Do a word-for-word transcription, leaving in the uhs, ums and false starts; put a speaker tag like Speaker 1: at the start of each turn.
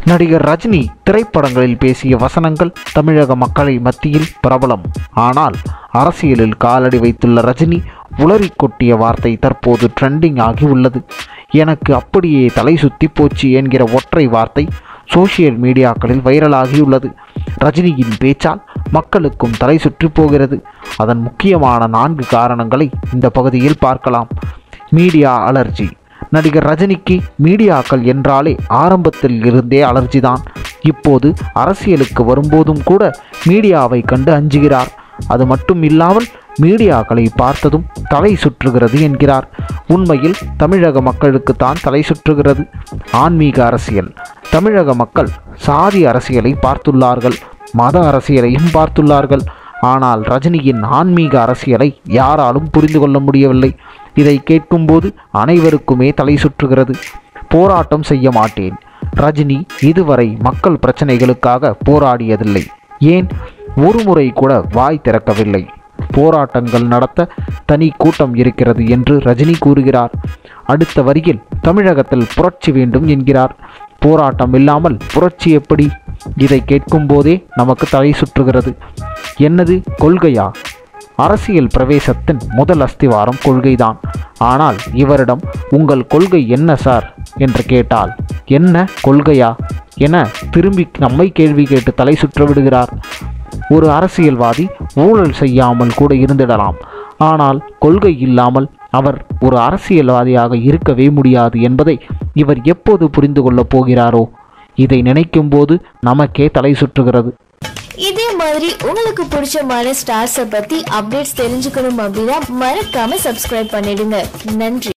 Speaker 1: நடிகர் ரஜினி திரைப்படங்களில் பேசிய வசனங்கள் தமிழக மக்களை மத்தியில் பிரபலம். ஆனால் அரசியலில் காலடி வைத்துள்ள ரஜினி உளறி கொட்டிய வார்த்தை தற்போது ட்ரெண்டிங் ஆகி உள்ளது. எனக்கு அப்படியே தலை சுத்தி போச்சு என்கிற ஒற்றை வார்த்தை சோசியல் மீடியாக்களில் வைரலாகியுள்ளது. ரஜினியின் பேச்சால் மக்களுக்கும் தலை சுற்றி போகிறது. அதன் முக்கியமான நான்கு காரணங்களை இந்த பகுதியில் பார்க்கலாம். Media allergy. நடிகர் ரஜினிக்கு மீடியாக்கள் என்றாலே ஆரம்பத்தில் இருந்தே அலர்ஜிதான். இப்போது அரசியலுக்கு வரும்போதும் கூட மீடியாவை கண்டு அஞ்சுகிறார். அது மட்டும் இல்லாமல் மீடியாக்களை பார்த்ததும் தலை சுற்றுகிறது என்கிறார். உண்மையில் தமிழக மக்களுக்கு தான் தலை சுற்றுகிறது. ஆன்மீக அரசியல். தமிழக மக்கள் சாதி அரசியலை பார்த்துள்ளார்கள், மத அரசியலையும் பார்த்துள்ளார்கள். ஆனால் ரஜினியின் ஆன்மீக அரசியலை யாராலும் புரிந்து கொள்ள முடியவில்லை. இதை கேட்கும்போது அனைவருக்குமே தலை சுற்றுகிறது. போராட்டம் செய்ய மாட்டேன். ரஜினி இதுவரை மக்கள் பிரச்சனைகளுக்காக போராடியதில்லை. ஏன் ஒரு முறை கூட வாய் திறக்கவில்லை. போராட்டங்கள் நடத்த தனி கூட்டம் இருக்கிறது என்று ரஜினி கூறுகிறார். அடுத்த வரியில் தமிழகத்தில் புரட்சி வேண்டும் என்கிறார். போராட்டம் இல்லாமல் புரட்சி எப்படி? இதை கேட்கும் போதே நமக்கு தலை சுற்றுகிறது. என்னது கொள்கையா? அரசியல் பிரவேசத்தின் முதல் அஸ்திவாரம் கொள்கைதான். ஆனால் இவரிடம் உங்கள் கொள்கை என்ன சார் என்று கேட்டால் என்ன கொள்கையா என திரும்பி நம்மை கேள்வி கேட்டு தலை சுற்ற விடுகிறார். ஒரு அரசியல்வாதி ஊழல் செய்யாமல் கூட இருந்திடலாம். ஆனால் கொள்கை இல்லாமல் அவர் ஒரு அரசியல்வாதியாக இருக்கவே முடியாது என்பதை இவர் எப்போது புரிந்து கொள்ளப் போகிறாரோ? இதை நினைக்கும் போது நமக்கே தலை சுற்றுகிறது.
Speaker 2: இதே மாதிரி உங்களுக்கு பிடிச்சமான ஸ்டார்ஸை பத்தி அப்டேட்ஸ் தெரிஞ்சுக்கணும் அப்படின்னா மறக்காம சப்ஸ்கிரைப் பண்ணிடுங்க. நன்றி.